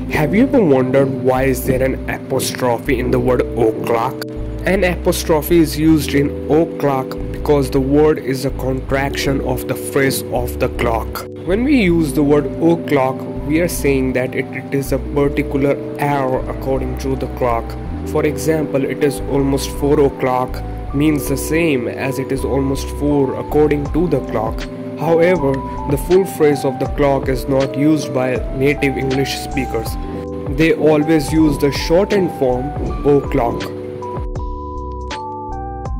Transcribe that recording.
Have you ever wondered why is there an apostrophe in the word o'clock? An apostrophe is used in o'clock because the word is a contraction of the phrase of the clock. When we use the word o'clock, we are saying that it is a particular hour according to the clock. For example, it is almost 4 o'clock means the same as it is almost 4 according to the clock. However, the full phrase of the clock is not used by native English speakers. They always use the shortened form o'clock.